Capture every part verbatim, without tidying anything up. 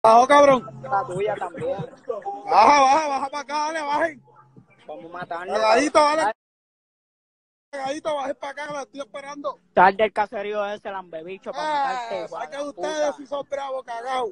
Bajo, cabrón. La tuya también. Baja, baja, baja para acá, dale, bajen. Vamos a matarnos. Pegadito, dale. Pegadito, bajen para acá, que la estoy esperando. Sal del caserío ese, lambebicho, para matarte. Eh, ¿sabes que ustedes si son bravos, cagados?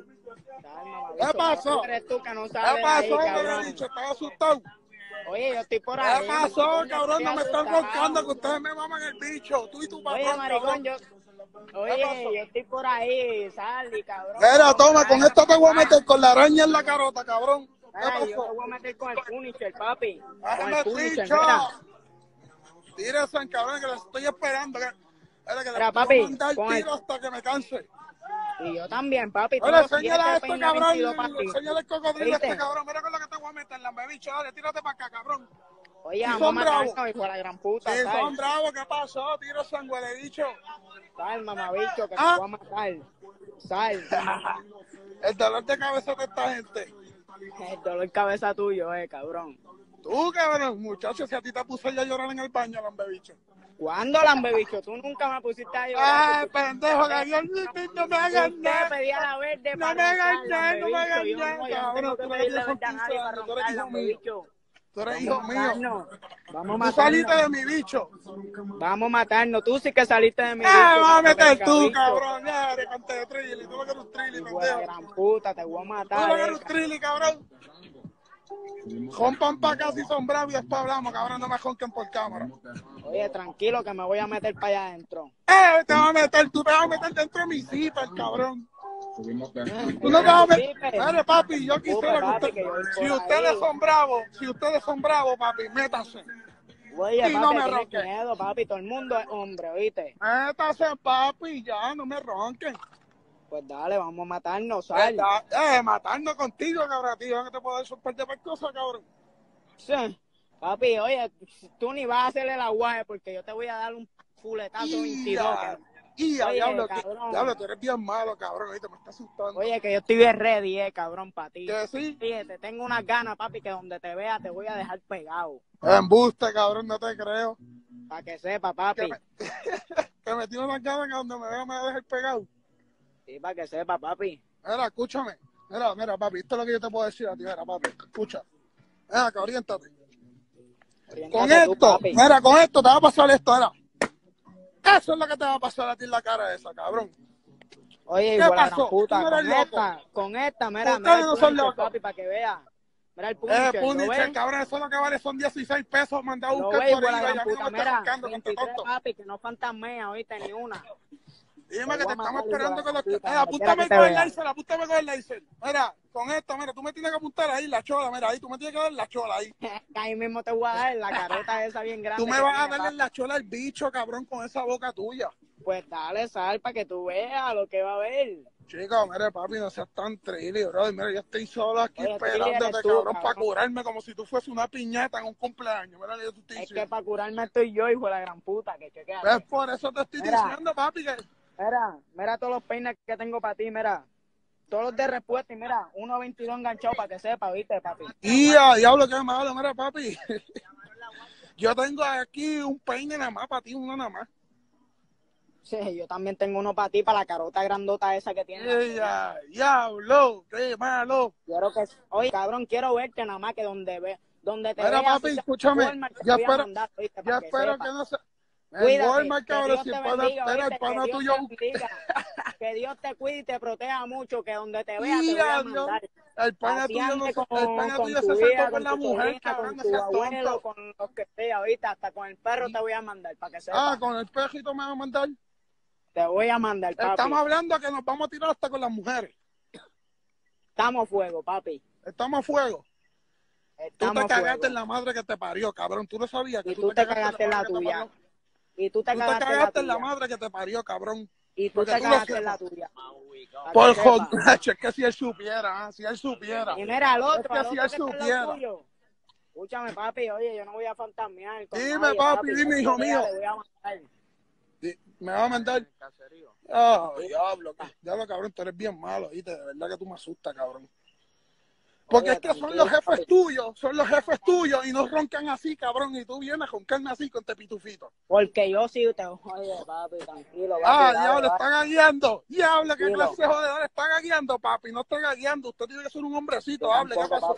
¿Qué pasó? Eres tú que no ¿Qué sales pasó, ahí, me cabrón. he dicho? ¿Estás asustado? Oye, yo estoy por ¿Qué ahí. pasó, maricón, cabrón? No me están asustado. roncando que ustedes me maman el bicho. Tú y tu patrón, Oye, maricón, cabrón. yo... Oye, yo estoy por ahí, Saldi, cabrón. Mira, toma, Ay, con esto te voy a meter con la araña en la carota, cabrón. ¿Qué Mira, yo te pasó? voy a meter con el Punisher, papi. Con Déjame el Punisher, bicho. mira. Tírese, cabrón, que les estoy esperando. Que, mira, que Mira, les papi, voy a mandar con el... tiro hasta que me canse. Y yo también, papi. Mira, Tengo enséñale a siete este peines cabrón, veintidós para ti. enséñale el cocodrilo a este ¿Viste? cabrón. Mira con lo que te voy a meter, la bicho. Dale, tírate para acá, cabrón. Oye, Si vamos a son bravos. matarnos, hijo de la gran puta, Si sal. son bravos, ¿qué pasó? Tiro sangre de bicho. Sal, mamabicho, que ¿Ah? te voy a matar. Sal. El dolor de cabeza de esta gente. El dolor cabeza tuyo, eh, cabrón. Tú, cabrón, muchacho, si a ti te puse ya a llorar en el baño, lambebicho. ¿Cuándo, lambebicho? Tú nunca me pusiste a llorar. Ay, pendejo, que Dios no me hagas Usted nada. pedía la verde No para me hagas roncar, nada, no me hagas lambebicho. Yo nada, no, yo no cabrón. tengo Tú que lo que pedirle tienes son verde a quince nadie para años, tú roncar, eres hijo mío. lambebicho. Tú eres Vamos hijo a mío. matarnos. Vamos a Tú saliste matarnos. de mi bicho. Vamos a matarnos. Tú sí que saliste de mi Eh, bicho. vas a meter venga, tú, bicho. cabrón. Ya, eres cante de trilli. Tú lo que eres un trilli, Hijo de la pendejo. gran puta, te voy a Tú matar, lo que eh. eres un trilli, cabrón. Rompan para acá si son bravos y después hablamos, cabrón. No me jonquen por cámara. Oye, tranquilo que me voy a meter para allá adentro. Eh, te vas a meter, tú te vas a meter dentro de mi zipper, cabrón. Tú no te vas a meter. Mire, papi, yo quisiera que papi, usted. que yo voy por Si ustedes ahí. son bravos, si ustedes son bravos, papi, métanse. Oye, Y papi, no me tienes ronquen. miedo, papi. Todo el mundo es hombre, ¿oíste? Métase, papi, ya, no me ronquen. Pues dale, vamos a matarnos, sal. Eh, matando contigo, cabrón, tío, que te puedo dar un de cosas, cabrón. Sí. Papi, oye, tú ni vas a hacer el aguaje porque yo te voy a dar un fuletazo veintidós. Y a Oye, diablo, cabrón. diablo, tú eres bien malo, cabrón, ahorita me estás asustando. Oye, que yo estoy bien ready, eh, cabrón, para ti. ¿Que sí? Fíjate, tengo unas ganas, papi, que donde te vea te voy a dejar pegado. Embuste, cabrón, no te creo. Para que sepa, papi. Que me, que me tiene unas ganas que donde me vea me va a dejar pegado. Sí, para que sepa, papi. Mira, escúchame. Mira, mira, papi, esto es lo que yo te puedo decir a ti, mira, papi, escucha. Mira, que oriéntate. Oriéntate con tú, esto, papi. mira, con esto te va a pasar esto, mira. Eso es lo que te va a pasar a ti en la cara esa, cabrón. Oye, ¿Qué igual a la pasó? gran puta, ¿Tú no eres con loco? esta, con esta, mira, Ustedes mira el no son Punisher, locos. papi, para que vea. Mira el Eh, Punisher, ¿lo Punisher, ves? cabrón, eso lo que vale son dieciséis pesos, manda a Lo buscar ves, por igual a ahí, la y gran a mí no puta, me está mira, buscando, canto veintitrés, tonto. papi, que no fantasmea, oíste, ni una. Dime Te que voy te a estamos matar, esperando igual a con la los... puta, Mira, donde quiera apúntame que te con el vea. láser, apúntame con el láser. Mira, con esto, mira, tú me tienes que apuntar ahí la chola, mira, ahí tú me tienes que dar la chola ahí. Ahí mismo te voy a dar la carota esa bien grande. Tú me que vas a tiene, darle papi. la chola al bicho, cabrón, con esa boca tuya. Pues dale, sal, para que tú veas lo que va a ver. Chico, mire, papi, no seas tan trilli, bro. Mira, yo estoy solo aquí Oye, trilli esperándote, eres tú, cabrón, cabrón. para curarme como si tú fueses una piñata en un cumpleaños. Mira, yo te estoy Es diciendo. que para curarme estoy yo, hijo de la gran puta, que chequeate. Es por eso te estoy Mira. diciendo, papi, que... Mira, mira todos los peines que tengo para ti, mira. Todos los de respuesta y mira, uno veintidós enganchado para que sepa, ¿viste, papi? Y a diablo, qué malo, mira, papi. Yo tengo aquí un peine nada más para ti, uno nada más. Sí, yo también tengo uno para ti, para la carota grandota esa que tienes. Ella, diablo, qué malo. Quiero que... Oye, cabrón, quiero verte nada más que donde ve, donde te Mira, veas, papi, si escúchame, Walmart, te ya voy a espero, mandar, ¿oíste? ya Para que espero sepa. que no se... En Cuídate, Walmart, que cabrón, Dios si te el pana, bendiga, espera, el ¿oíste? pana Que Dios tuyo... te bendiga. Que Dios te cuide y te proteja mucho, que donde te vea Y te voy a adiós. mandar. El pana Así tuyo, no ande se, con, el pana con tuyo tu se sentó hija, con con la tu mujer, sobrina, cabrón, con no tu seas abuelo, tonto. con los que sea, ahorita, hasta con el perro te voy a mandar, para que sepas. Ah, con el pejito me va a mandar. Te voy a mandar, papi. Estamos hablando que nos vamos a tirar hasta con las mujeres. Estamos a fuego, papi. Estamos a fuego. Estamos Tú te a cagaste fuego. en la madre que te parió, cabrón. Tú no sabías que Y tú, tú te te cagaste en la, cagaste en la madre que te tuya. parió. Y tú te Tú te cagaste en la cagaste en la tuya. madre que te parió, cabrón. Y tú Porque te tú lo cagaste en la sepas. tuya. Pa' Por que sepa. joder, es que si él supiera, ¿eh? Si él supiera. Y mira al otro, Es que al si otro él que está al supiera. lado tuyo. Escúchame, papi, oye, yo no voy a fantasmear con Dime, nadie, papi, dime, Yo hijo te mío. le voy a mandar. Di- Me va a mandar. Ah, diablo, diablo, cabrón, tú eres bien malo, ¿viste? De verdad que tú me asustas, cabrón. Porque Oye, es que son tranquilo, los jefes papi. tuyos, son los jefes tuyos y no roncan así, cabrón. Y tú vienes a roncarme así con este pitufito. Porque yo sí te... Oye, papi, tranquilo, papi, Ah, dale, diablo, dale, está gagueando. Diablo, qué tranquilo. clase de jodedor está gagueando, papi. No está gagueando. Usted tiene que ser un hombrecito. Yo Hable, ¿qué tampoco, pasó? papi.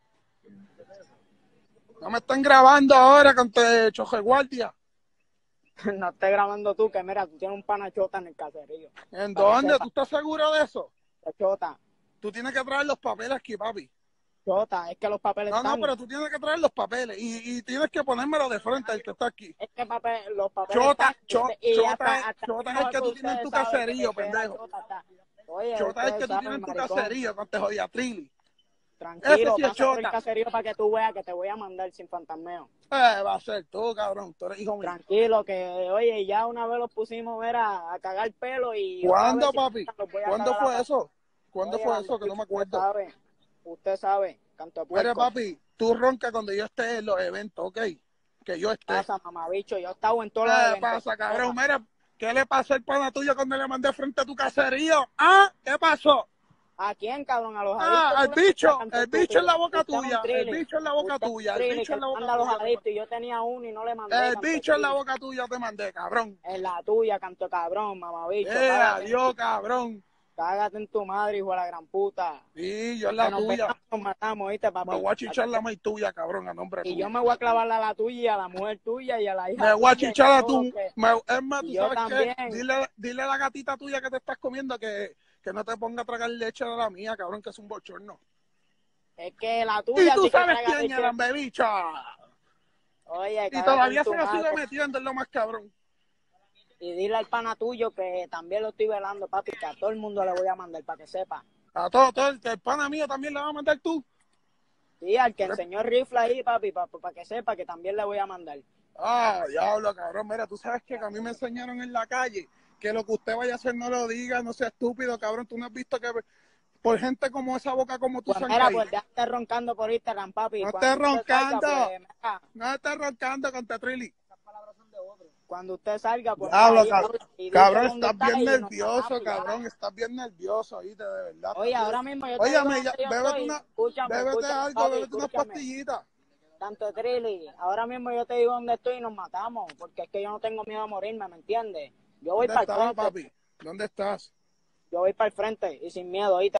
No me están grabando ahora con te choje guardia. No estés grabando tú, que mira, tú tienes un panachota en el caserío. ¿En Para que dónde? sepa, ¿Tú estás seguro de eso? chota, Tú tienes que traer los papeles aquí, papi. chota, es que los papeles No, no, están... pero tú tienes que traer los papeles y, y tienes que ponérmelo de frente el que está aquí. Es que papel, los papeles Chota, están... Y, cho, usted- y chota, es, hasta, hasta chota es el mejor que que tú tienes en ustedes tu saben que, caserío, que la pendejo. chota está... Oye, Chota es el ustedes que tú tienes saben, en tu maricón. caserío con te jodía Trilly. Ese Tranquilo, sí es pasa por el chota. caserío para que tú veas que te voy a mandar sin fantasmeo. Eh, va a ser tú, cabrón. Tú eres hijo mío. Tranquilo, que oye, ya una vez los pusimos era, a cagar pelo y ¿Cuándo, otra vez papi? los voy a ¿Cuándo cagar a fue palo. eso? ¿Cuándo Oye, fue eso? Que no me usted acuerdo. sabe, usted sabe, canto de Mire, puerco. papi, tú ronca cuando yo esté en los eventos, ¿ok? Que yo esté. Pasa, mamabicho, yo he estado en todos los ¿Qué eventos. pasa, cabrón? Mira, ¿qué le pasó al pana tuyo cuando le mandé frente a tu caserío? ¿Ah? ¿Qué pasó? ¿A quién, cabrón? A los Ah, adictos. al tú le bicho, mandas, canto el bicho estúpido. en la boca Usted es un tuya, el trilly. bicho en la boca Usted es un tuya, el trilly bicho que en le la boca manda a los tuya. adictos y yo tenía uno y no le mandé, El canto bicho en la trilly. boca tuya te mandé, cabrón. En la tuya, canto de cabrón, mamabicho. Eh, Cágate, adiós, cabrón. cágate en tu madre, hijo de la gran puta. Sí, yo en Que la nos tuya. veamos, nos matamos, ¿viste, papi? Me voy a chichar la maíz tuya, cabrón, a nombre Y tuyo. yo me voy a clavar a la tuya y a la mujer tuya y a la hija Me voy a tuya y chichar a todo tu... lo que... Me, es más, Y ¿tú yo sabes también. qué? Dile, dile a la gatita tuya que te estás comiendo que, que no te ponga a tragar leche de la mía, cabrón, que es un bochorno. Es que la Y tuya tú sí que sabes traga quién leche. era, bebicha. Oye, Y cágate todavía en se tu lo sigue madre. metiendo en lo más cabrón. Y dile al pana tuyo que también lo estoy velando, papi, que a todo el mundo le voy a mandar para que sepa. A todo, todo el, el pana mío también le va a mandar tú. Sí, al que enseñó el rifle ahí, papi, para pa, pa que sepa que también le voy a mandar. Ah, diablo, cabrón. Mira, tú sabes que a mí me enseñaron en la calle que lo que usted vaya a hacer no lo diga, no sea estúpido, cabrón. Tú no has visto que por gente como esa boca como tú Pues se han mira, caído. pues ya estés roncando por Instagram, papi. No Cuando estés usted salga, roncando. pues, mira, No estés roncando con Tetrilli. cuando usted salga, pues Diablo, mira, cabrón. y, y dice Cabrón, dónde estás está bien y nos nervioso, matamos y ya. cabrón. Estás bien nervioso, oíste, de verdad. Oye, Estás ahora bien. mismo yo te Óyame, digo ya, dónde yo bébete, estoy. una, Escúchame, bébete escúchame, algo, papi, bébete unas escúchame. pastillitas. Tanto Trilly, ahora mismo yo te digo dónde estoy y nos matamos, porque es que yo no tengo miedo a morirme, ¿me entiendes? Yo voy ¿Dónde para el estás, frente, papi? ¿Dónde estás? yo voy para el frente y sin miedo, ¿oíste?